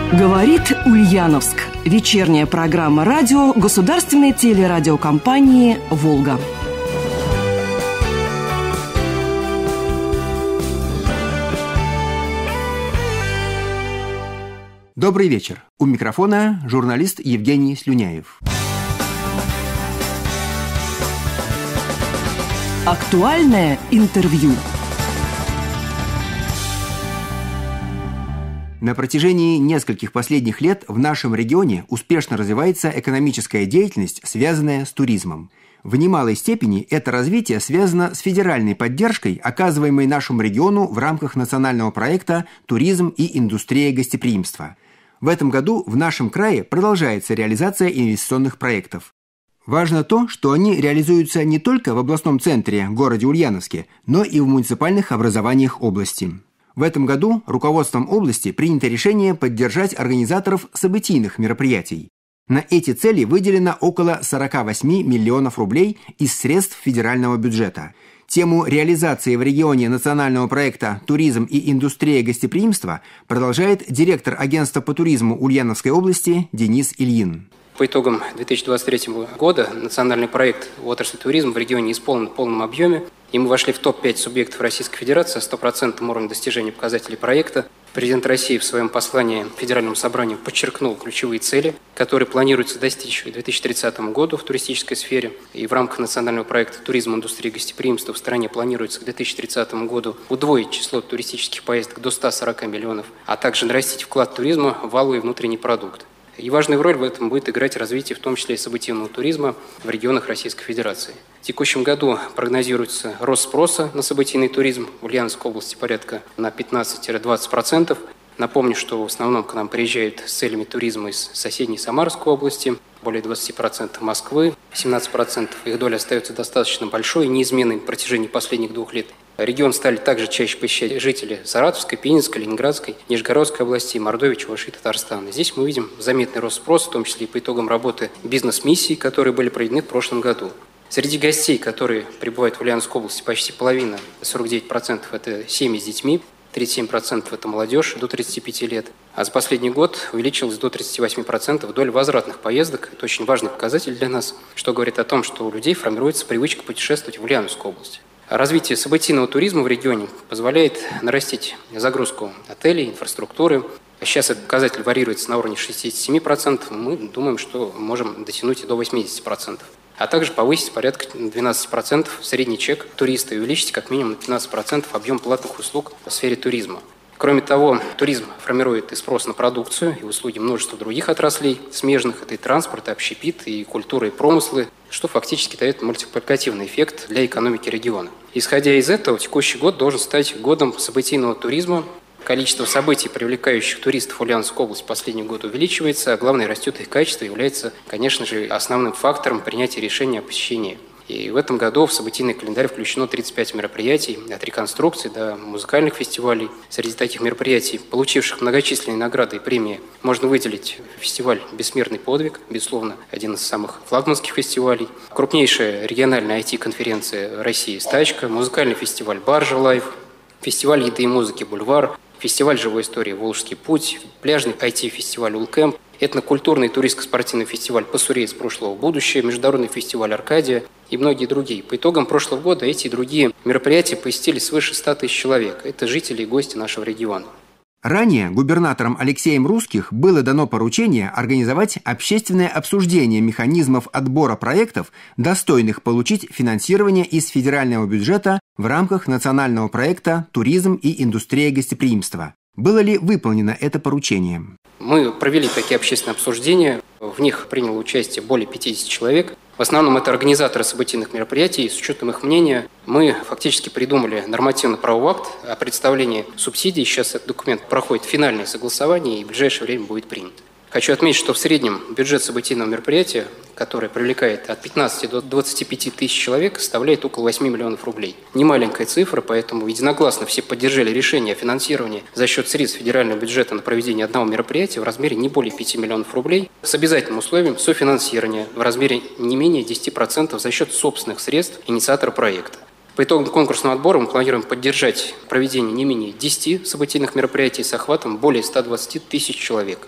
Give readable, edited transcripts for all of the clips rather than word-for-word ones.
Говорит Ульяновск. Вечерняя программа радио государственной телерадиокомпании «Волга». Добрый вечер. У микрофона журналист Евгений Слюняев. Актуальное интервью. На протяжении нескольких последних лет в нашем регионе успешно развивается экономическая деятельность, связанная с туризмом. В немалой степени это развитие связано с федеральной поддержкой, оказываемой нашему региону в рамках национального проекта «Туризм и индустрия гостеприимства». В этом году в нашем крае продолжается реализация инвестиционных проектов. Важно то, что они реализуются не только в областном центре, городе Ульяновске, но и в муниципальных образованиях области. В этом году руководством области принято решение поддержать организаторов событийных мероприятий. На эти цели выделено около 48 миллионов рублей из средств федерального бюджета. Тему реализации в регионе национального проекта «Туризм и индустрия гостеприимства» продолжает директор агентства по туризму Ульяновской области Денис Ильин. По итогам 2023 года национальный проект в отрасли туризма в регионе исполнен в полном объеме, и мы вошли в топ-5 субъектов Российской Федерации с 100% уровнем достижения показателей проекта. Президент России в своем послании Федеральному собранию подчеркнул ключевые цели, которые планируется достичь к 2030 году в туристической сфере. И в рамках национального проекта «Туризм, индустрия гостеприимства» в стране планируется к 2030 году удвоить число туристических поездок до 140 миллионов, а также нарастить вклад туризма в валовый внутренний продукт. И важную роль в этом будет играть развитие, в том числе и событийного туризма в регионах Российской Федерации. В текущем году прогнозируется рост спроса на событийный туризм в Ульяновской области порядка на 15-20%. Напомню, что в основном к нам приезжают с целями туризма из соседней Самарской области, более 20% Москвы, 17%. Их доля остается достаточно большой и неизменной на протяжении последних 2 лет. Регион стали также чаще посещать жители Саратовской, Пензенской, Ленинградской, Нижегородской областей, Мордовии, Чувашии, Татарстана. Здесь мы видим заметный рост спроса, в том числе и по итогам работы бизнес-миссий, которые были проведены в прошлом году. Среди гостей, которые прибывают в Ульяновской области, почти половина, 49% – это семьи с детьми, 37% – это молодежь до 35 лет. А за последний год увеличилась до 38% доля возвратных поездок. Это очень важный показатель для нас, что говорит о том, что у людей формируется привычка путешествовать в Ульяновскую область. Развитие событийного туризма в регионе позволяет нарастить загрузку отелей, инфраструктуры. Сейчас этот показатель варьируется на уровне 67%. Мы думаем, что можем дотянуть и до 80%. А также повысить порядка 12% средний чек туриста и увеличить как минимум на 15% объем платных услуг в сфере туризма. Кроме того, туризм формирует и спрос на продукцию, и услуги множества других отраслей смежных. Это и транспорт, и общепит, и культура, и промыслы, что фактически дает мультипликативный эффект для экономики региона. Исходя из этого, текущий год должен стать годом событийного туризма. Количество событий, привлекающих туристов в Ульяновскую область в последний год увеличивается, а главное, растет их качество, является, конечно же, основным фактором принятия решения о посещении. И в этом году в событийный календарь включено 35 мероприятий, от реконструкций до музыкальных фестивалей. Среди таких мероприятий, получивших многочисленные награды и премии, можно выделить фестиваль «Бессмертный подвиг», безусловно, один из самых флагманских фестивалей, крупнейшая региональная IT-конференция России «Стачка», музыкальный фестиваль «Баржа Лайв», фестиваль еды и музыки «Бульвар», фестиваль живой истории «Волжский путь», пляжный IT-фестиваль «Улкэмп», этнокультурный туристско-спортивный фестиваль «Пассуриец прошлого в будущее», международный фестиваль «Аркадия» и многие другие. По итогам прошлого года эти и другие мероприятия посетили свыше 100 тысяч человек. Это жители и гости нашего региона. Ранее губернатором Алексеем Русских было дано поручение организовать общественное обсуждение механизмов отбора проектов, достойных получить финансирование из федерального бюджета в рамках национального проекта «Туризм и индустрия гостеприимства». Было ли выполнено это поручение? Мы провели такие общественные обсуждения. В них приняло участие более 50 человек. В основном это организаторы событийных мероприятий. С учетом их мнения мы фактически придумали нормативно-правовой акт о представлении субсидий. Сейчас этот документ проходит финальное согласование и в ближайшее время будет принят. Хочу отметить, что в среднем бюджет событийного мероприятия, которое привлекает от 15 до 25 тысяч человек, составляет около 8 миллионов рублей. Немаленькая цифра, поэтому единогласно все поддержали решение о финансировании за счет средств федерального бюджета на проведение одного мероприятия в размере не более 5 миллионов рублей с обязательным условием софинансирования в размере не менее 10% за счет собственных средств инициатора проекта. По итогам конкурсного отбора мы планируем поддержать проведение не менее 10 событийных мероприятий с охватом более 120 тысяч человек.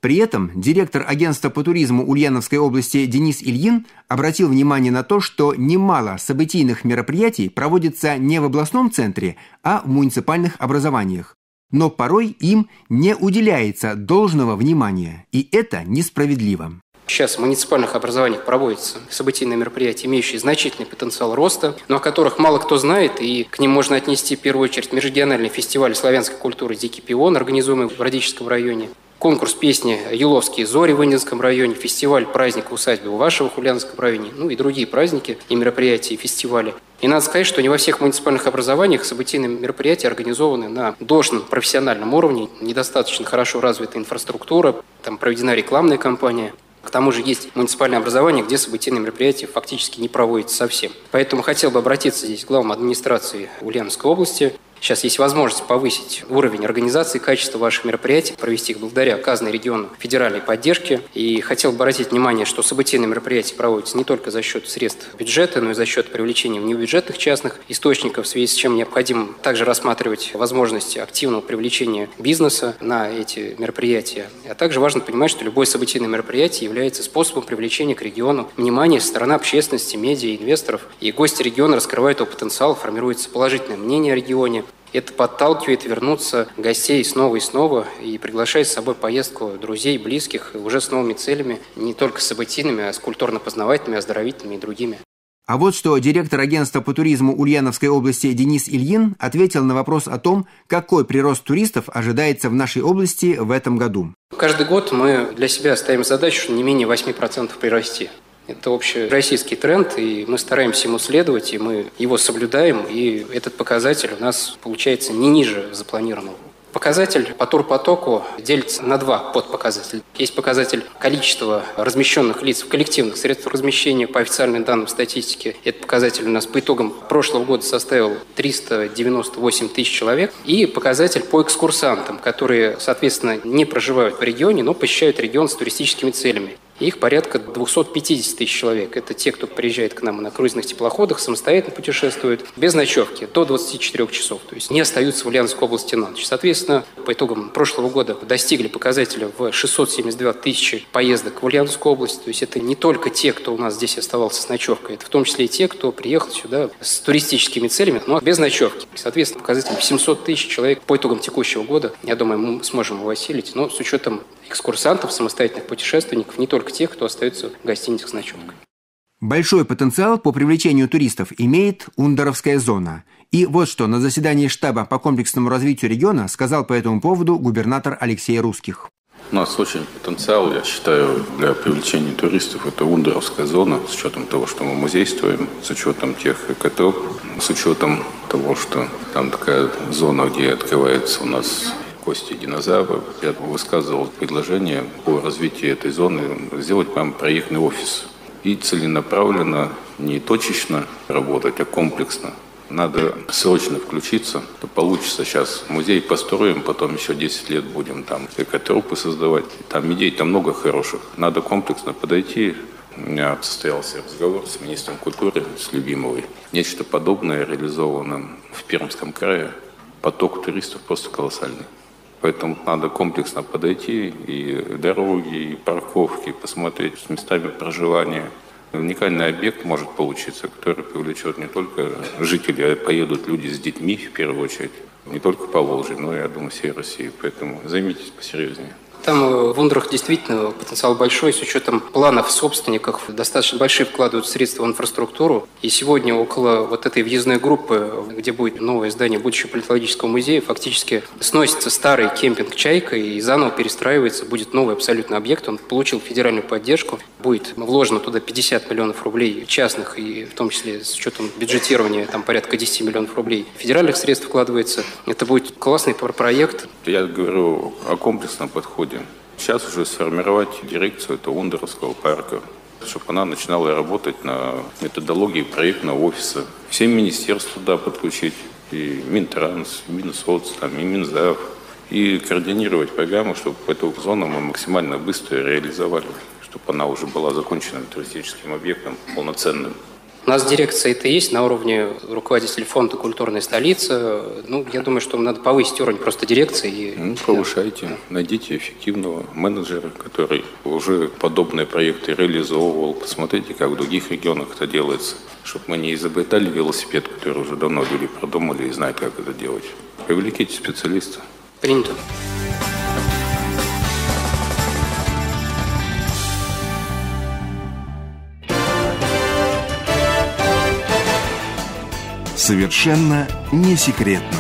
При этом директор агентства по туризму Ульяновской области Денис Ильин обратил внимание на то, что немало событийных мероприятий проводится не в областном центре, а в муниципальных образованиях. Но порой им не уделяется должного внимания, и это несправедливо. Сейчас в муниципальных образованиях проводятся событийные мероприятия, имеющие значительный потенциал роста, но о которых мало кто знает, и к ним можно отнести в первую очередь межрегиональный фестиваль славянской культуры «Дикий пион», организуемый в Радическом районе, конкурс песни «Юловские зори» в Иннинском районе, фестиваль праздника усадьбы Увашева в Ульяновском районе, и другие праздники и мероприятия, и фестивали. И надо сказать, что не во всех муниципальных образованиях событийные мероприятия организованы на должном профессиональном уровне, недостаточно хорошо развита инфраструктура, там проведена рекламная кампания. К тому же есть муниципальные образования, где событийные мероприятия фактически не проводятся совсем. Поэтому хотел бы обратиться здесь к главам администрации Ульяновской области. Сейчас есть возможность повысить уровень организации, качества ваших мероприятий, провести их благодаря оказанной региону федеральной поддержке. И хотел бы обратить внимание, что событийные мероприятия проводятся не только за счет средств бюджета, но и за счет привлечения внебюджетных частных источников, в связи с чем необходимо также рассматривать возможности активного привлечения бизнеса на эти мероприятия. А также важно понимать, что любое событийное мероприятие является способом привлечения к региону внимания со стороны общественности, медиа, инвесторов. И гости региона раскрывают его потенциал, формируется положительное мнение о регионе. Это подталкивает вернуться гостей снова и приглашает с собой поездку друзей, близких, уже с новыми целями, не только событийными, а с культурно-познавательными, оздоровительными и другими. А вот что директор агентства по туризму Ульяновской области Денис Ильин ответил на вопрос о том, какой прирост туристов ожидается в нашей области в этом году. Каждый год мы для себя ставим задачу, что не менее 8% прирасти. Это общероссийский тренд, и мы стараемся ему следовать, и мы его соблюдаем, и этот показатель у нас получается не ниже запланированного. Показатель по турпотоку делится на два подпоказателя. Есть показатель количества размещенных лиц в коллективных средствах размещения по официальным данным статистики. Этот показатель у нас по итогам прошлого года составил 398 тысяч человек. И показатель по экскурсантам, которые, соответственно, не проживают в регионе, но посещают регион с туристическими целями. Их порядка 250 тысяч человек. Это те, кто приезжает к нам на круизных теплоходах, самостоятельно путешествует, без ночевки, до 24 часов. То есть не остаются в Ульяновской области на ночь. Соответственно, по итогам прошлого года достигли показателя в 672 тысячи поездок в Ульяновскую область. То есть это не только те, кто у нас здесь оставался с ночевкой, это в том числе и те, кто приехал сюда с туристическими целями, но без ночевки. Соответственно, показатель в 700 тысяч человек по итогам текущего года. Я думаю, мы сможем его осилить, но с учетом экскурсантов, самостоятельных путешественников, не только тех, кто остается в гостиницах с ночевкой. Большой потенциал по привлечению туристов имеет Ундаровская зона. И вот что на заседании штаба по комплексному развитию региона сказал по этому поводу губернатор Алексей Русских. У нас очень потенциал, я считаю, для привлечения туристов. Это Ундаровская зона, с учетом того, что мы музействуем, с учетом тех экотроп, с учетом того, что там такая зона, где открывается у нас кости динозавров. Я высказывал предложение по развитию этой зоны сделать прям проектный офис. И целенаправленно, не точечно работать, а комплексно. Надо срочно включиться. То получится сейчас музей построим, потом еще 10 лет будем там экотропы создавать. Там идей-то много хороших. Надо комплексно подойти. У меня состоялся разговор с министром культуры, с Любимовой. Нечто подобное реализовано в Пермском крае. Поток туристов просто колоссальный. Поэтому надо комплексно подойти, и дороги, и парковки, посмотреть с местами проживания. Уникальный объект может получиться, который привлечет не только жителей, а поедут люди с детьми в первую очередь. Не только по Волжье, но и, я думаю, всей России. Поэтому займитесь посерьезнее. Там в Ундрах действительно потенциал большой, с учетом планов собственников. Достаточно большие вкладывают средства в инфраструктуру. И сегодня около вот этой въездной группы, где будет новое здание будущего палеонтологического музея, фактически сносится старый кемпинг «Чайка» и заново перестраивается. Будет новый абсолютно объект. Он получил федеральную поддержку. Будет вложено туда 50 миллионов рублей частных, и в том числе с учетом бюджетирования, там порядка 10 миллионов рублей федеральных средств вкладывается. Это будет классный проект. Я говорю о комплексном подходе. Сейчас уже сформировать дирекцию этого Ундаровского парка, чтобы она начинала работать на методологии проектного офиса. Все министерства туда подключить, и Минтранс, и Минсоц, и Минздрав, и координировать программу, чтобы эту зону мы максимально быстро реализовали, чтобы она уже была закончена туристическим объектом полноценным. У нас дирекция-то есть на уровне руководителей фонда «Культурная столица». Я думаю, что надо повысить уровень просто дирекции. Повышайте, найдите эффективного менеджера, который уже подобные проекты реализовывал. Посмотрите, как в других регионах это делается, чтобы мы не изобретали велосипед, который уже давно люди продумали и знают, как это делать. Привлеките специалиста. Принято. Совершенно не секретно.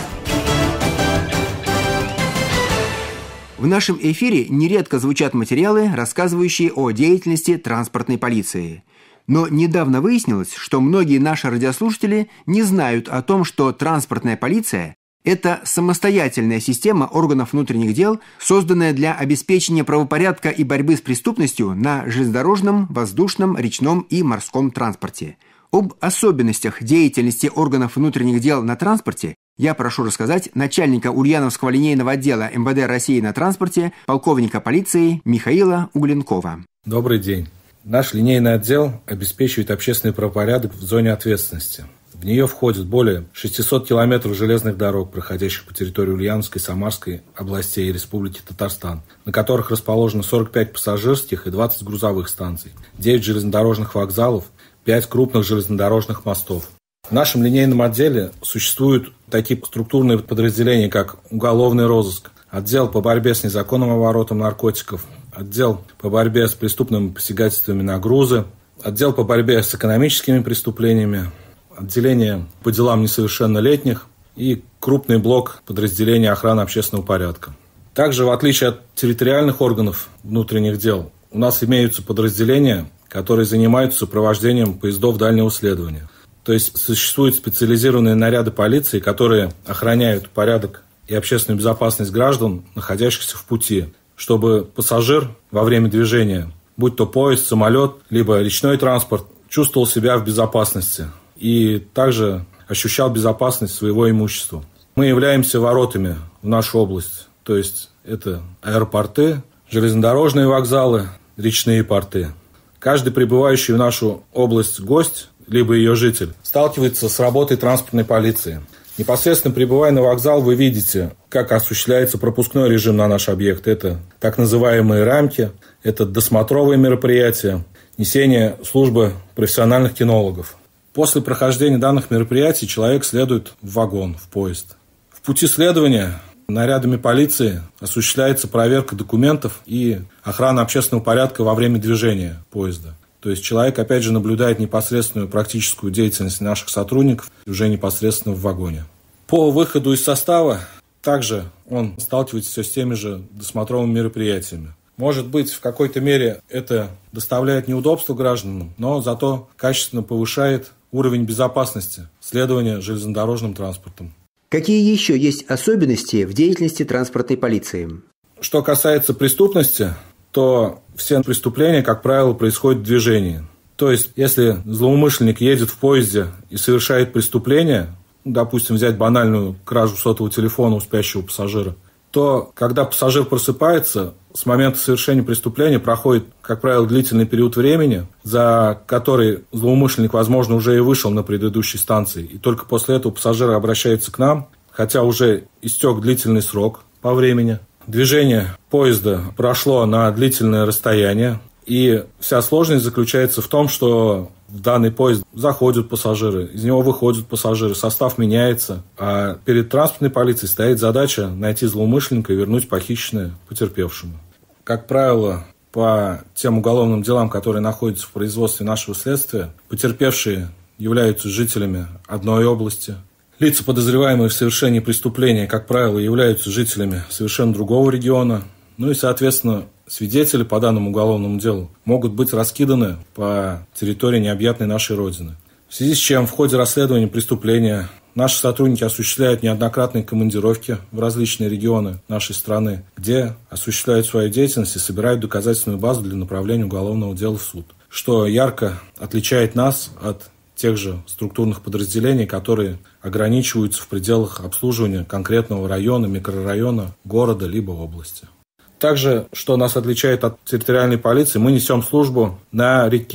В нашем эфире нередко звучат материалы, рассказывающие о деятельности транспортной полиции. Но недавно выяснилось, что многие наши радиослушатели не знают о том, что транспортная полиция – это самостоятельная система органов внутренних дел, созданная для обеспечения правопорядка и борьбы с преступностью на железнодорожном, воздушном, речном и морском транспорте. Об особенностях деятельности органов внутренних дел на транспорте я прошу рассказать начальника Ульяновского линейного отдела МВД России на транспорте, полковника полиции Михаила Угленкова. Добрый день. Наш линейный отдел обеспечивает общественный правопорядок в зоне ответственности. В нее входит более 600 километров железных дорог, проходящих по территории Ульяновской, Самарской областей и Республики Татарстан, на которых расположено 45 пассажирских и 20 грузовых станций, 9 железнодорожных вокзалов, 5 крупных железнодорожных мостов. В нашем линейном отделе существуют такие структурные подразделения, как уголовный розыск, отдел по борьбе с незаконным оборотом наркотиков, отдел по борьбе с преступными посягательствами на грузы, отдел по борьбе с экономическими преступлениями, отделение по делам несовершеннолетних и крупный блок подразделения охраны общественного порядка. Также, в отличие от территориальных органов внутренних дел, у нас имеются подразделения, которые занимаются сопровождением поездов дальнего следования. То есть существуют специализированные наряды полиции, которые охраняют порядок и общественную безопасность граждан, находящихся в пути, чтобы пассажир во время движения, будь то поезд, самолет, либо речной транспорт, чувствовал себя в безопасности и также ощущал безопасность своего имущества. Мы являемся воротами в нашу область, то есть это аэропорты, железнодорожные вокзалы, речные порты. Каждый прибывающий в нашу область гость, либо ее житель, сталкивается с работой транспортной полиции. Непосредственно прибывая на вокзал, вы видите, как осуществляется пропускной режим на наш объект. Это так называемые рамки, это досмотровые мероприятия, несение службы профессиональных кинологов. После прохождения данных мероприятий человек следует в вагон, в поезд. В пути следования нарядами полиции осуществляется проверка документов и охрана общественного порядка во время движения поезда. То есть человек, опять же, наблюдает непосредственную практическую деятельность наших сотрудников уже непосредственно в вагоне. По выходу из состава также он сталкивается все с теми же досмотровыми мероприятиями. Может быть, в какой-то мере это доставляет неудобства гражданам, но зато качественно повышает уровень безопасности следования железнодорожным транспортом. Какие еще есть особенности в деятельности транспортной полиции? Что касается преступности, то все преступления, как правило, происходят в движении. То есть, если злоумышленник едет в поезде и совершает преступление, допустим, взять банальную кражу сотового телефона у спящего пассажира, то, когда пассажир просыпается, с момента совершения преступления проходит, как правило, длительный период времени, за который злоумышленник, возможно, уже и вышел на предыдущей станции. И только после этого пассажир обращается к нам, хотя уже истек длительный срок по времени. Движение поезда прошло на длительное расстояние, и вся сложность заключается в том, что в данный поезд заходят пассажиры, из него выходят пассажиры, состав меняется, а перед транспортной полицией стоит задача найти злоумышленника и вернуть похищенное потерпевшему. Как правило, по тем уголовным делам, которые находятся в производстве нашего следствия, потерпевшие являются жителями одной области. Лица, подозреваемые в совершении преступления, как правило, являются жителями совершенно другого региона. Ну и, соответственно, свидетели по данному уголовному делу могут быть раскиданы по территории необъятной нашей Родины. В связи с чем в ходе расследования преступления наши сотрудники осуществляют неоднократные командировки в различные регионы нашей страны, где осуществляют свою деятельность и собирают доказательную базу для направления уголовного дела в суд, что ярко отличает нас от тех же структурных подразделений, которые ограничиваются в пределах обслуживания конкретного района, микрорайона, города либо области. Также, что нас отличает от территориальной полиции, мы несем службу на реке.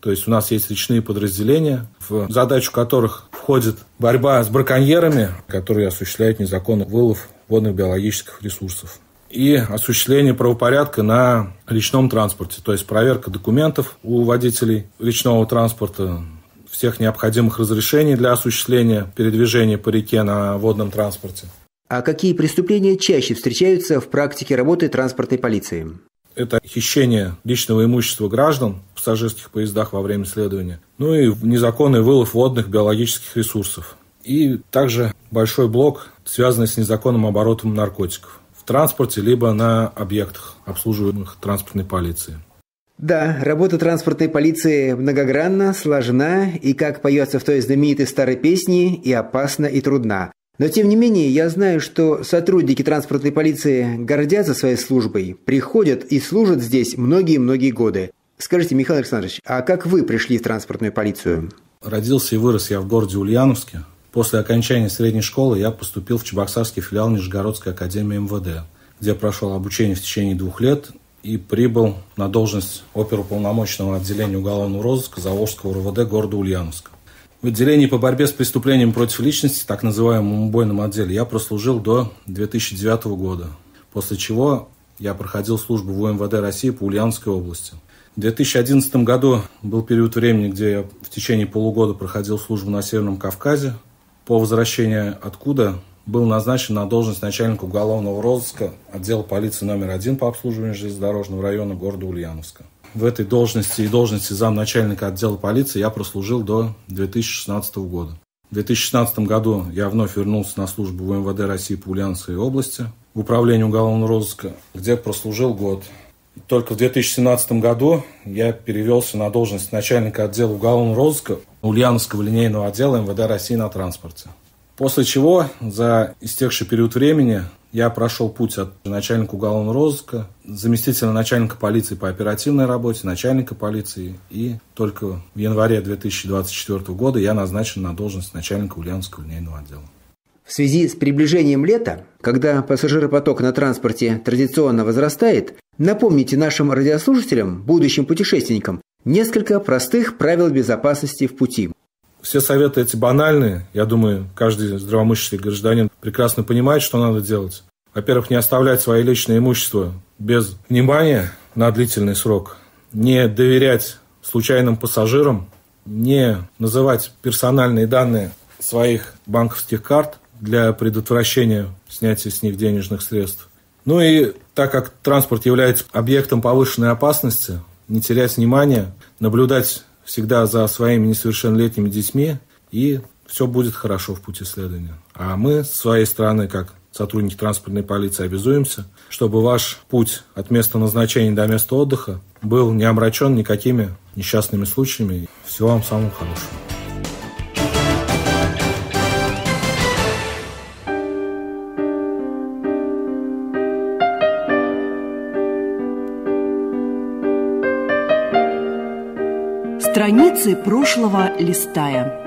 То есть у нас есть речные подразделения, в задачу которых входит борьба с браконьерами, которые осуществляют незаконный вылов водных биологических ресурсов, и осуществление правопорядка на речном транспорте, то есть проверка документов у водителей речного транспорта, всех необходимых разрешений для осуществления передвижения по реке на водном транспорте. А какие преступления чаще встречаются в практике работы транспортной полиции? Это хищение личного имущества граждан в пассажирских поездах во время следования, ну и незаконный вылов водных биологических ресурсов. И также большой блок, связанный с незаконным оборотом наркотиков в транспорте либо на объектах, обслуживаемых транспортной полицией. Да, работа транспортной полиции многогранна, сложна и, как поется в той знаменитой старой песне, и опасна, и трудна. Но, тем не менее, я знаю, что сотрудники транспортной полиции гордятся своей службой, приходят и служат здесь многие-многие годы. Скажите, Михаил Александрович, а как вы пришли в транспортную полицию? Родился и вырос я в городе Ульяновске. После окончания средней школы я поступил в Чебоксарский филиал Нижегородской академии МВД, где прошел обучение в течение 2 лет и прибыл на должность оперуполномоченного отделения уголовного розыска Заволжского РОВД города Ульяновска. В отделении по борьбе с преступлением против личности, так называемом убойном отделе, я прослужил до 2009 года, после чего я проходил службу в УМВД России по Ульяновской области. В 2011 году был период времени, где я в течение полугода проходил службу на Северном Кавказе, по возвращении откуда был назначен на должность начальника уголовного розыска отдела полиции номер 1 по обслуживанию железнодорожного района города Ульяновска. В этой должности и должности замначальника отдела полиции я прослужил до 2016 года. В 2016 году я вновь вернулся на службу в МВД России по Ульяновской области, в управление уголовного розыска, где прослужил год. И только в 2017 году я перевелся на должность начальника отдела уголовного розыска Ульяновского линейного отдела МВД России на транспорте. После чего за истекший период времени я прошел путь от начальника уголовного розыска, заместителя начальника полиции по оперативной работе, начальника полиции. И только в январе 2024 года я назначен на должность начальника Ульяновского линейного отдела. В связи с приближением лета, когда пассажиропоток на транспорте традиционно возрастает, напомните нашим радиослушателям, будущим путешественникам, несколько простых правил безопасности в пути. Все советы эти банальные. Я думаю, каждый здравомыслящий гражданин прекрасно понимает, что надо делать. Во-первых, не оставлять свое личное имущество без внимания на длительный срок. Не доверять случайным пассажирам. Не называть персональные данные своих банковских карт для предотвращения снятия с них денежных средств. Ну и так как транспорт является объектом повышенной опасности, не терять внимания, наблюдать всегда за своими несовершеннолетними детьми, и все будет хорошо в пути следования. А мы, с своей стороны, как сотрудники транспортной полиции, обязуемся, чтобы ваш путь от места назначения до места отдыха был не омрачен никакими несчастными случаями. Всего вам самого хорошего. Страницы прошлого листая.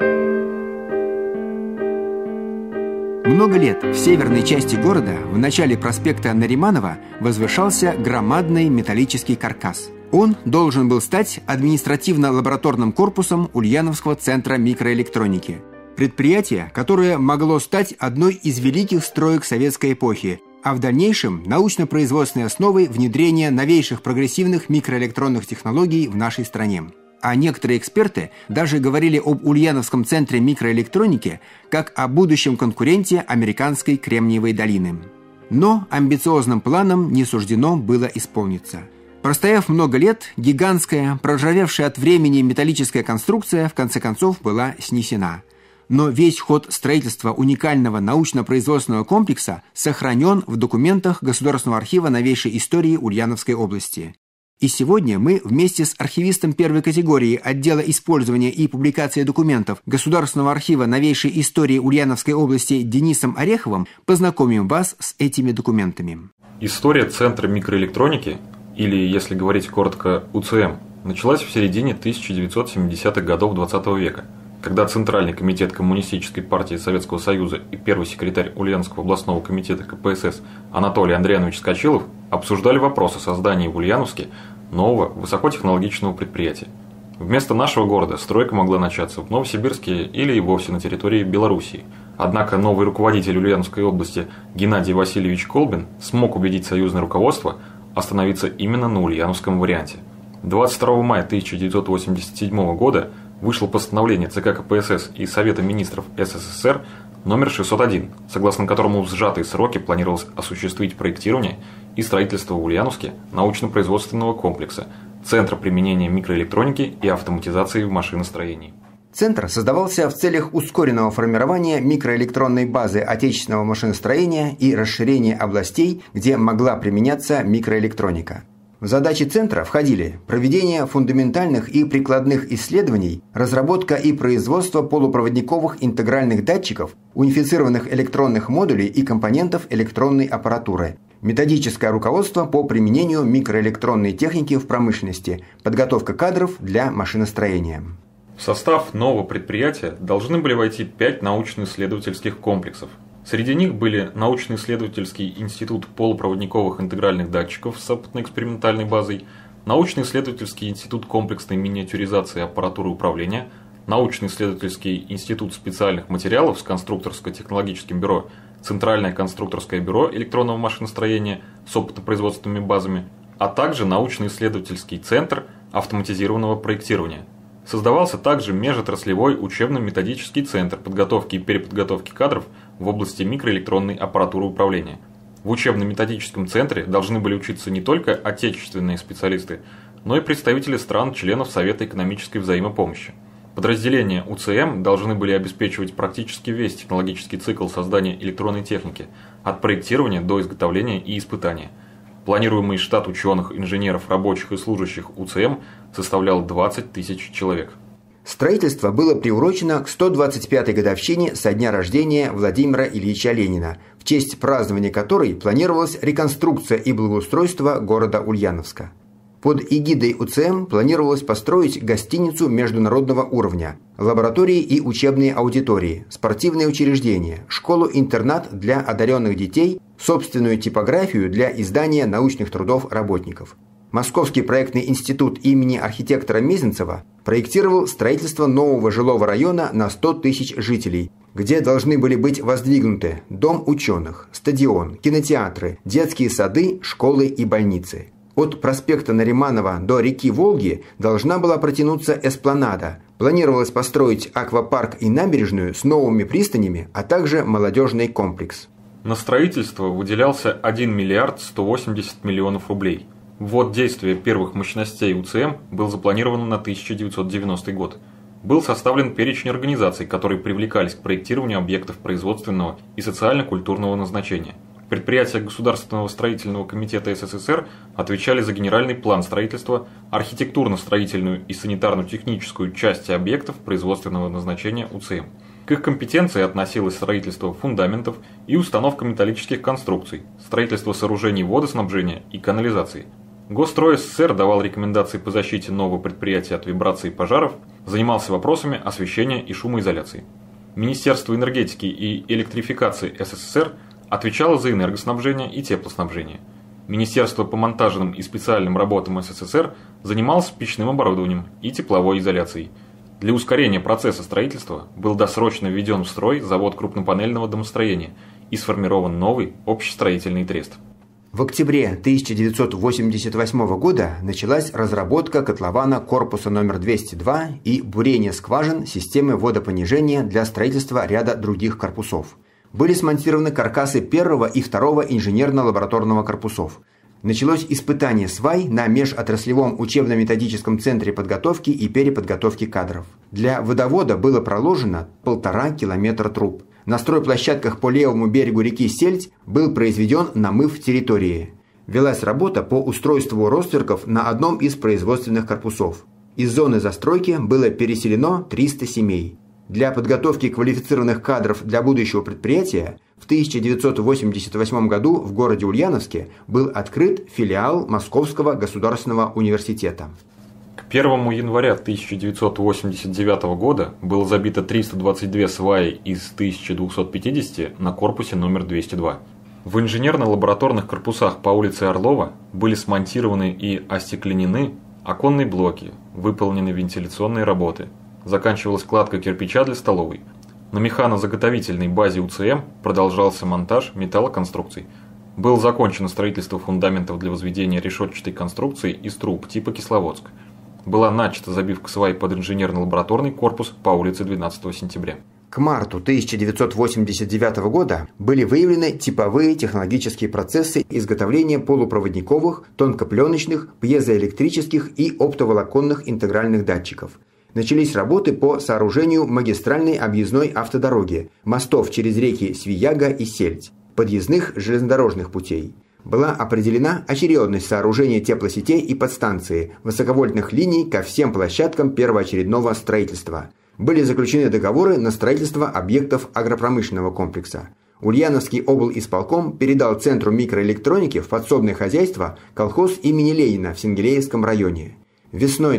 Много лет в северной части города, в начале проспекта Нариманова, возвышался громадный металлический каркас. Он должен был стать административно-лабораторным корпусом Ульяновского центра микроэлектроники. Предприятие, которое могло стать одной из великих строек советской эпохи, а в дальнейшем научно-производственной основой внедрения новейших прогрессивных микроэлектронных технологий в нашей стране. А некоторые эксперты даже говорили об Ульяновском центре микроэлектроники как о будущем конкуренте американской Кремниевой долины. Но амбициозным планам не суждено было исполниться. Простояв много лет, гигантская, проржавевшая от времени металлическая конструкция в конце концов была снесена. Но весь ход строительства уникального научно-производственного комплекса сохранен в документах Государственного архива новейшей истории Ульяновской области. И сегодня мы вместе с архивистом первой категории отдела использования и публикации документов Государственного архива новейшей истории Ульяновской области Денисом Ореховым познакомим вас с этими документами. История Центра микроэлектроники, или, если говорить коротко, УЦМ, началась в середине 1970-х годов XX века, когда Центральный комитет Коммунистической партии Советского Союза и первый секретарь Ульяновского областного комитета КПСС Анатолий Андрианович Скачилов обсуждали вопрос о создании в Ульяновске нового высокотехнологичного предприятия. Вместо нашего города стройка могла начаться в Новосибирске или и вовсе на территории Белоруссии. Однако новый руководитель Ульяновской области Геннадий Васильевич Колбин смог убедить союзное руководство остановиться именно на ульяновском варианте. 22 мая 1987 года вышло постановление ЦК КПСС и Совета министров СССР номер 601, согласно которому в сжатые сроки планировалось осуществить проектирование и строительство в Ульяновске научно-производственного комплекса, Центра применения микроэлектроники и автоматизации в машиностроении. Центр создавался в целях ускоренного формирования микроэлектронной базы отечественного машиностроения и расширения областей, где могла применяться микроэлектроника. В задачи Центра входили проведение фундаментальных и прикладных исследований, разработка и производство полупроводниковых интегральных датчиков, унифицированных электронных модулей и компонентов электронной аппаратуры, методическое руководство по применению микроэлектронной техники в промышленности, подготовка кадров для машиностроения. В состав нового предприятия должны были войти 5 научно-исследовательских комплексов. Среди них были научно-исследовательский институт полупроводниковых интегральных датчиков с опытно-экспериментальной базой, научно-исследовательский институт комплексной миниатюризации аппаратуры управления, научно-исследовательский институт специальных материалов с конструкторско-технологическим бюро, Центральное конструкторское бюро электронного машиностроения с опытно-производственными базами, а также научно-исследовательский центр автоматизированного проектирования. Создавался также межотраслевой учебно-методический центр подготовки и переподготовки кадров в области микроэлектронной аппаратуры управления. В учебно-методическом центре должны были учиться не только отечественные специалисты, но и представители стран-членов Совета экономической взаимопомощи. Подразделения УЦМ должны были обеспечивать практически весь технологический цикл создания электронной техники, от проектирования до изготовления и испытания. Планируемый штат ученых, инженеров, рабочих и служащих УЦМ составлял 20 тысяч человек. Строительство было приурочено к 125-й годовщине со дня рождения Владимира Ильича Ленина, в честь празднования которой планировалась реконструкция и благоустройство города Ульяновска. Под эгидой УЦМ планировалось построить гостиницу международного уровня, лаборатории и учебные аудитории, спортивные учреждения, школу-интернат для одаренных детей, собственную типографию для издания научных трудов работников. Московский проектный институт имени архитектора Мезенцева проектировал строительство нового жилого района на 100 тысяч жителей, где должны были быть воздвигнуты дом ученых, стадион, кинотеатры, детские сады, школы и больницы. От проспекта Нариманова до реки Волги должна была протянуться эспланада. Планировалось построить аквапарк и набережную с новыми пристанями, а также молодежный комплекс. На строительство выделялся 1 миллиард 180 миллионов рублей. Ввод действия первых мощностей УЦМ был запланирован на 1990 год. Был составлен перечень организаций, которые привлекались к проектированию объектов производственного и социально-культурного назначения. Предприятия Государственного строительного комитета СССР отвечали за генеральный план строительства, архитектурно-строительную и санитарно-техническую части объектов производственного назначения УЦМ. К их компетенции относилось строительство фундаментов и установка металлических конструкций, строительство сооружений водоснабжения и канализации. Госстрой СССР давал рекомендации по защите нового предприятия от вибраций и пожаров, занимался вопросами освещения и шумоизоляции. Министерство энергетики и электрификации СССР отвечало за энергоснабжение и теплоснабжение. Министерство по монтажным и специальным работам СССР занималось печным оборудованием и тепловой изоляцией. Для ускорения процесса строительства был досрочно введен в строй завод крупнопанельного домостроения и сформирован новый общестроительный трест. В октябре 1988 года началась разработка котлована корпуса номер 202 и бурение скважин системы водопонижения для строительства ряда других корпусов. Были смонтированы каркасы первого и второго инженерно-лабораторного корпусов. Началось испытание свай на межотраслевом учебно-методическом центре подготовки и переподготовки кадров. Для водовода было проложено 1,5 километра труб. На стройплощадках по левому берегу реки Сельдь был произведен намыв территории. Велась работа по устройству ростверков на одном из производственных корпусов. Из зоны застройки было переселено 300 семей. Для подготовки квалифицированных кадров для будущего предприятия в 1988 году в городе Ульяновске был открыт филиал Московского государственного университета. К 1 января 1989 года было забито 322 сваи из 1250 на корпусе номер 202. В инженерно-лабораторных корпусах по улице Орлова были смонтированы и остекленены оконные блоки, выполнены вентиляционные работы. Заканчивалась кладка кирпича для столовой. На механозаготовительной базе УЦМ продолжался монтаж металлоконструкций. Было закончено строительство фундаментов для возведения решетчатой конструкции из труб типа Кисловодск. Была начата забивка свай под инженерно-лабораторный корпус по улице 12 сентября. К марту 1989 года были выявлены типовые технологические процессы изготовления полупроводниковых, тонкопленочных, пьезоэлектрических и оптоволоконных интегральных датчиков. Начались работы по сооружению магистральной объездной автодороги, мостов через реки Свияга и Сельдь, подъездных железнодорожных путей. Была определена очередность сооружения теплосетей и подстанции, высоковольтных линий ко всем площадкам первоочередного строительства. Были заключены договоры на строительство объектов агропромышленного комплекса. Ульяновский облисполком передал Центру микроэлектроники в подсобное хозяйство колхоз имени Ленина в Сенгелеевском районе. Весной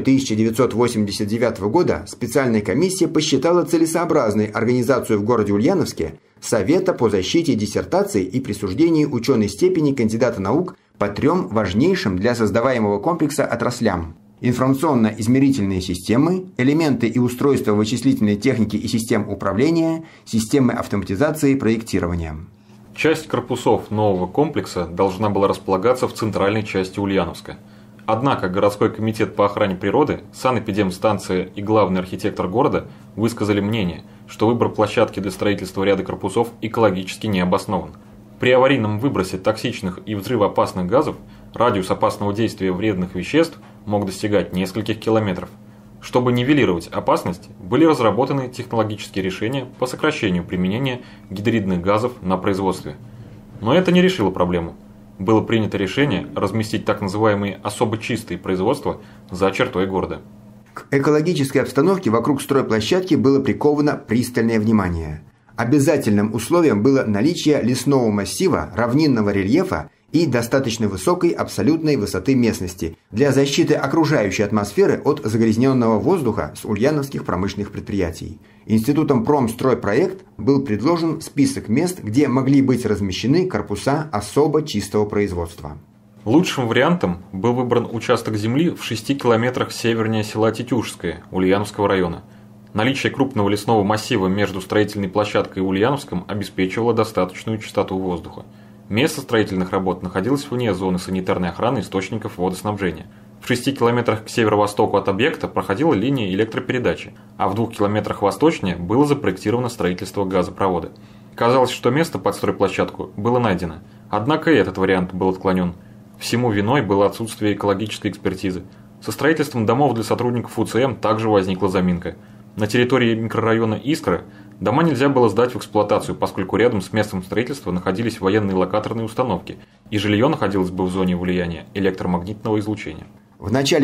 1989 года специальная комиссия посчитала целесообразной организацию в городе Ульяновске Совета по защите диссертаций и присуждению ученой степени кандидата наук по 3 важнейшим для создаваемого комплекса отраслям: информационно-измерительные системы, элементы и устройства вычислительной техники и систем управления, системы автоматизации проектирования. Часть корпусов нового комплекса должна была располагаться в центральной части Ульяновска. Однако городской комитет по охране природы, санэпидемстанция и главный архитектор города высказали мнение, что выбор площадки для строительства ряда корпусов экологически не обоснован. При аварийном выбросе токсичных и взрывоопасных газов радиус опасного действия вредных веществ мог достигать нескольких километров. Чтобы нивелировать опасность, были разработаны технологические решения по сокращению применения гидридных газов на производстве. Но это не решило проблему. Было принято решение разместить так называемые особо чистые производства за чертой города. К экологической обстановке вокруг стройплощадки было приковано пристальное внимание. Обязательным условием было наличие лесного массива, равнинного рельефа и достаточно высокой абсолютной высоты местности для защиты окружающей атмосферы от загрязненного воздуха с ульяновских промышленных предприятий. Институтом Промстройпроект был предложен список мест, где могли быть размещены корпуса особо чистого производства. Лучшим вариантом был выбран участок земли в 6 километрах севернее села Тетюшское Ульяновского района. Наличие крупного лесного массива между строительной площадкой и Ульяновском обеспечивало достаточную чистоту воздуха. Место строительных работ находилось вне зоны санитарной охраны источников водоснабжения. В 6 километрах к северо-востоку от объекта проходила линия электропередачи, а в 2 километрах восточнее было запроектировано строительство газопровода. Казалось, что место под стройплощадку было найдено, однако и этот вариант был отклонен. Всему виной было отсутствие экологической экспертизы. Со строительством домов для сотрудников УЦМ также возникла заминка. На территории микрорайона Искра дома нельзя было сдать в эксплуатацию, поскольку рядом с местом строительства находились военные локаторные установки, и жилье находилось бы в зоне влияния электромагнитного излучения. В начале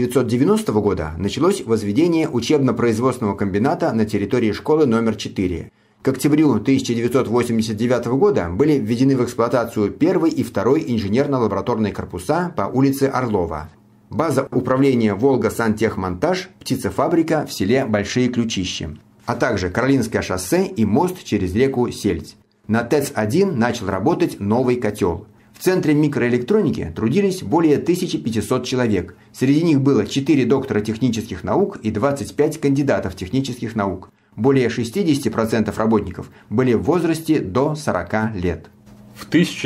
1990 года началось возведение учебно-производственного комбината на территории школы номер 4. К октябрю 1989 года были введены в эксплуатацию 1 и 2 инженерно-лабораторные корпуса по улице Орлова. База управления «Волга-Сантехмонтаж», птицефабрика в селе Большие Ключищи, а также Каролинское шоссе и мост через реку Сельдь. На ТЭЦ-1 начал работать новый котел. В Центре микроэлектроники трудились более 1500 человек. Среди них было 4 доктора технических наук и 25 кандидатов технических наук. Более 60% работников были в возрасте до 40 лет. В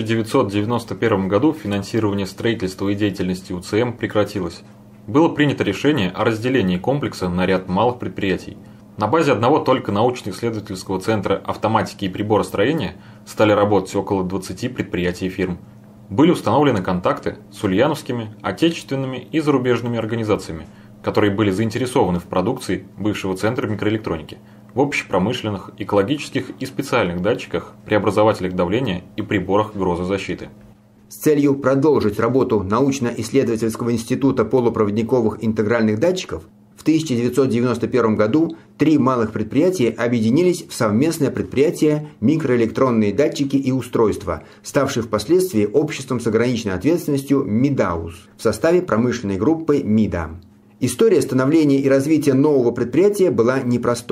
1991 году финансирование строительства и деятельности УЦМ прекратилось. Было принято решение о разделении комплекса на ряд малых предприятий. На базе одного только научно-исследовательского центра автоматики и приборостроения стали работать около 20 предприятий и фирм. Были установлены контакты с ульяновскими, отечественными и зарубежными организациями, которые были заинтересованы в продукции бывшего Центра микроэлектроники, в общепромышленных, экологических и специальных датчиках, преобразователях давления и приборах грозозащиты. С целью продолжить работу научно-исследовательского института полупроводниковых интегральных датчиков в 1991 году 3 малых предприятия объединились в совместное предприятие «Микроэлектронные датчики и устройства», ставшее впоследствии обществом с ограниченной ответственностью «Мидаус» в составе промышленной группы «МИДА». История становления и развития нового предприятия была непростой.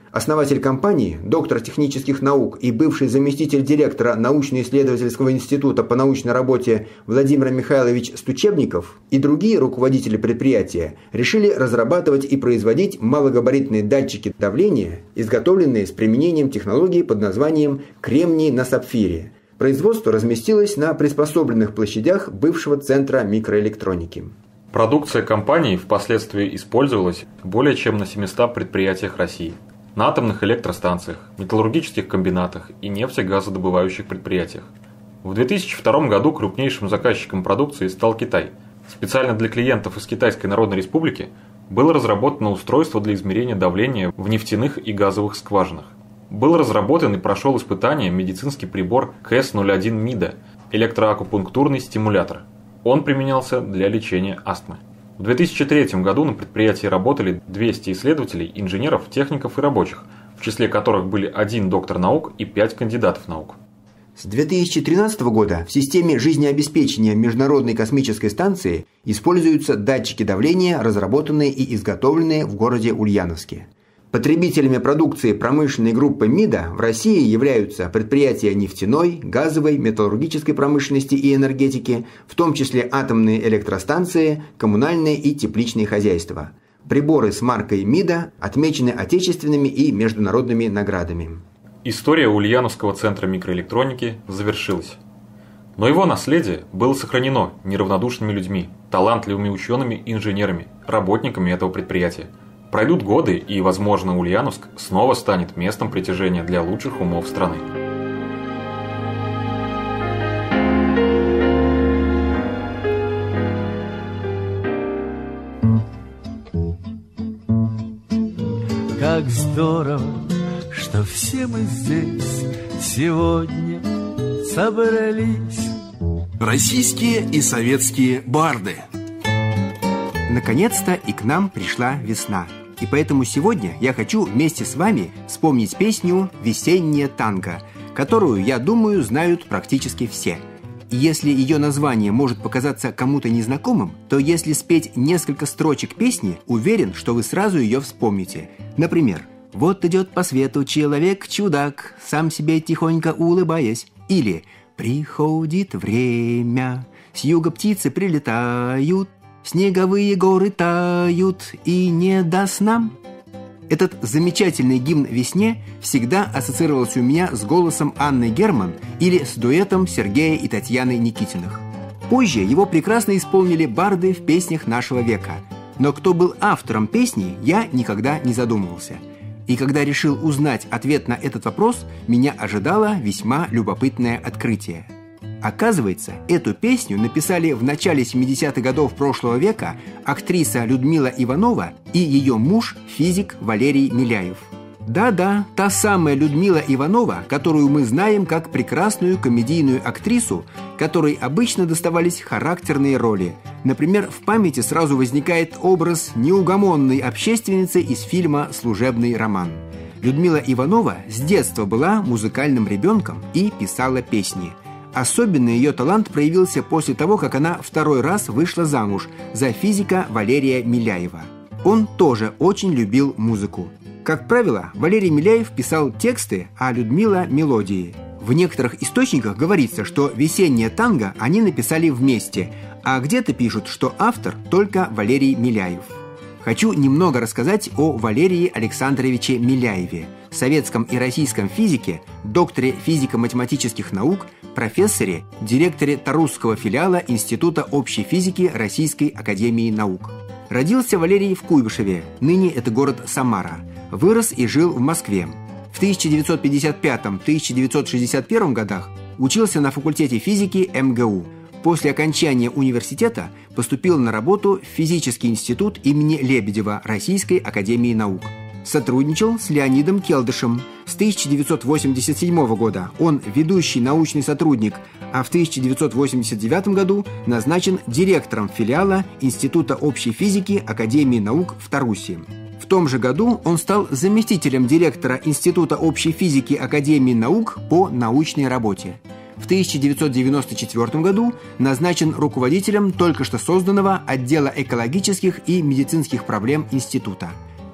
Основатель компании, доктор технических наук и бывший заместитель директора научно-исследовательского института по научной работе Владимир Михайлович Стучебников и другие руководители предприятия решили разрабатывать и производить малогабаритные датчики давления, изготовленные с применением технологии под названием «кремний на сапфире». Производство разместилось на приспособленных площадях бывшего центра микроэлектроники. Продукция компании впоследствии использовалась более чем на 700 предприятиях России. На атомных электростанциях, металлургических комбинатах и нефтегазодобывающих предприятиях. В 2002 году крупнейшим заказчиком продукции стал Китай. Специально для клиентов из Китайской Народной Республики было разработано устройство для измерения давления в нефтяных и газовых скважинах. Был разработан и прошел испытание медицинский прибор КС-01 МИДа – электроакупунктурный стимулятор. Он применялся для лечения астмы. В 2003 году на предприятии работали 200 исследователей, инженеров, техников и рабочих, в числе которых были 1 доктор наук и 5 кандидатов наук. С 2013 года в системе жизнеобеспечения Международной космической станции используются датчики давления, разработанные и изготовленные в городе Ульяновске. Потребителями продукции промышленной группы МИДа в России являются предприятия нефтяной, газовой, металлургической промышленности и энергетики, в том числе атомные электростанции, коммунальные и тепличные хозяйства. Приборы с маркой МИДа отмечены отечественными и международными наградами. История Ульяновского центра микроэлектроники завершилась. Но его наследие было сохранено неравнодушными людьми, талантливыми учеными и инженерами, работниками этого предприятия. Пройдут годы, и, возможно, Ульяновск снова станет местом притяжения для лучших умов страны. Как здорово, что все мы здесь сегодня собрались. Российские и советские барды. Наконец-то и к нам пришла весна. И поэтому сегодня я хочу вместе с вами вспомнить песню «Весеннее танго», которую, я думаю, знают практически все. И если ее название может показаться кому-то незнакомым, то если спеть несколько строчек песни, уверен, что вы сразу ее вспомните. Например, «Вот идет по свету человек-чудак, сам себе тихонько улыбаясь». Или «Приходит время, с юга птицы прилетают, снеговые горы тают, и не даст нам». Этот замечательный гимн весне всегда ассоциировался у меня с голосом Анны Герман или с дуэтом Сергея и Татьяны Никитиных. Позже его прекрасно исполнили барды в песнях нашего века. Но кто был автором песни, я никогда не задумывался. И когда решил узнать ответ на этот вопрос, меня ожидало весьма любопытное открытие. Оказывается, эту песню написали в начале 70-х годов прошлого века актриса Людмила Иванова и ее муж, физик Валерий Миляев. Да-да, та самая Людмила Иванова, которую мы знаем как прекрасную комедийную актрису, которой обычно доставались характерные роли. Например, в памяти сразу возникает образ неугомонной общественницы из фильма «Служебный роман». Людмила Иванова с детства была музыкальным ребенком и писала песни. Особенно ее талант проявился после того, как она второй раз вышла замуж за физика Валерия Миляева. Он тоже очень любил музыку. Как правило, Валерий Миляев писал тексты, а Людмила – мелодии. В некоторых источниках говорится, что «Весеннее танго» они написали вместе, а где-то пишут, что автор только Валерий Миляев. Хочу немного рассказать о Валерии Александровиче Миляеве, советском и российском физике, докторе физико-математических наук, профессоре, директоре Тарусского филиала Института общей физики Российской академии наук. Родился Валерий в Куйбышеве, ныне это город Самара. Вырос и жил в Москве. В 1955-1961 годах учился на факультете физики МГУ. После окончания университета поступил на работу в физический институт имени Лебедева Российской академии наук. Сотрудничал с Леонидом Келдышем. С 1987 года он ведущий научный сотрудник, а в 1989 году назначен директором филиала Института общей физики Академии наук в Тарусе. В том же году он стал заместителем директора Института общей физики Академии наук по научной работе. В 1994 году назначен руководителем только что созданного отдела экологических и медицинских проблем института.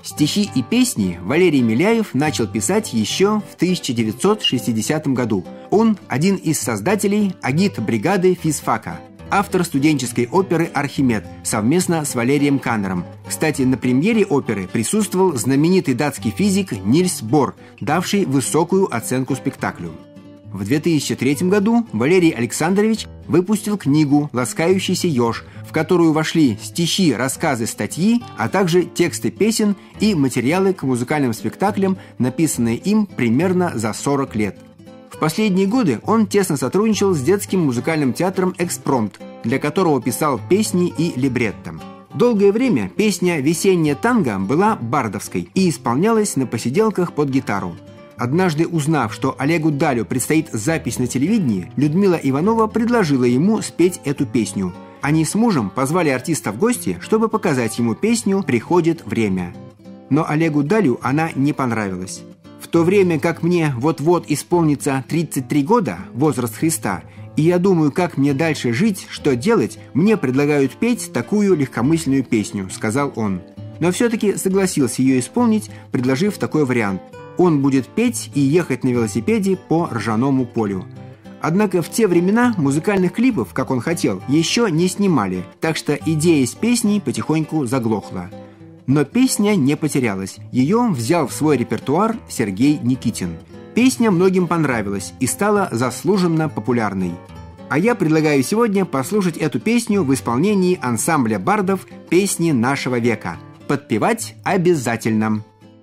Стихи и песни Валерий Миляев начал писать еще в 1960 году. Он один из создателей агит-бригады физфака, автор студенческой оперы «Архимед» совместно с Валерием Каннером. Кстати, на премьере оперы присутствовал знаменитый датский физик Нильс Бор, давший высокую оценку спектаклю. В 2003 году Валерий Александрович выпустил книгу «Ласкающийся еж», в которую вошли стихи, рассказы, статьи, а также тексты песен и материалы к музыкальным спектаклям, написанные им примерно за 40 лет. В последние годы он тесно сотрудничал с детским музыкальным театром «Экспромт», для которого писал песни и либретто. Долгое время песня «Весенняя танго» была бардовской и исполнялась на посиделках под гитару. Однажды, узнав, что Олегу Далю предстоит запись на телевидении, Людмила Иванова предложила ему спеть эту песню. Они с мужем позвали артиста в гости, чтобы показать ему песню «Приходит время». Но Олегу Далю она не понравилась. В то время как мне вот-вот исполнится 33 года, возраст Христа, и я думаю, как мне дальше жить, что делать, мне предлагают петь такую легкомысленную песню, сказал он. Но все-таки согласился ее исполнить, предложив такой вариант. Он будет петь и ехать на велосипеде по ржаному полю. Однако в те времена музыкальных клипов, как он хотел, еще не снимали, так что идея с песней потихоньку заглохла. Но песня не потерялась. Ее взял в свой репертуар Сергей Никитин. Песня многим понравилась и стала заслуженно популярной. А я предлагаю сегодня послушать эту песню в исполнении ансамбля бардов «Песни нашего века». Подпевать обязательно.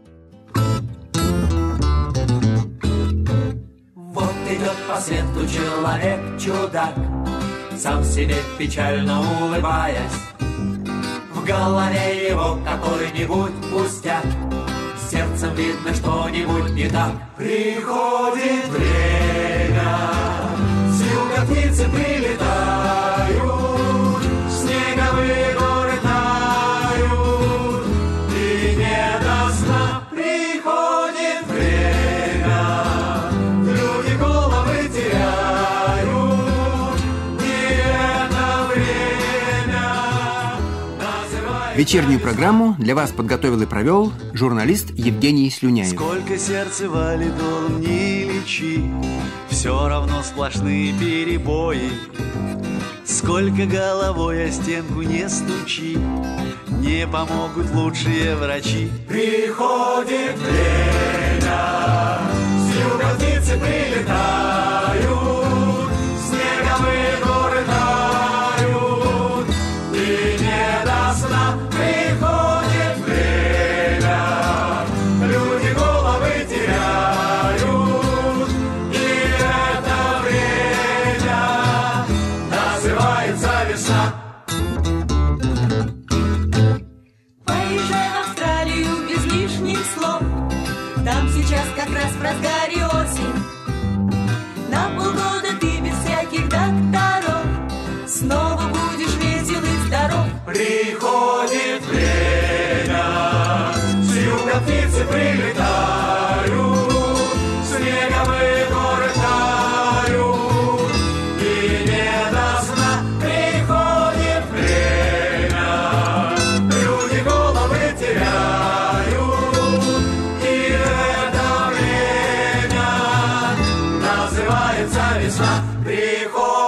Вот идет по свету человек-чудак, сам себе печально улыбаясь. В голове его какой-нибудь пустяк, сердцем видно что-нибудь не так. Приходит время, с юга птицы прилетают, снеговые горы тают, и не до сна. Приходит время, люди головы теряют, и это время называют... Вечернюю программу для вас подготовил и провел журналист Евгений Слюняев. Сколько сердце валидолом не лечи, все равно сплошные перебои. Сколько головой о стенку не стучи, не помогут лучшие врачи. Приходит время, с юга птицы прилетают, снеговые горы тают, и не до сна. Приходит время, люди головы теряют, и это время называется весна. Поезжай в Австралию без лишних слов, там сейчас как раз в разгаре осень. На полгода ты без всяких докторов снова будешь весел и здоров. Приходит время, с юга птицы прилетают, снеговые горы тают, и не до сна. Приходит время, люди головы теряют, и это время называется весна. Приходит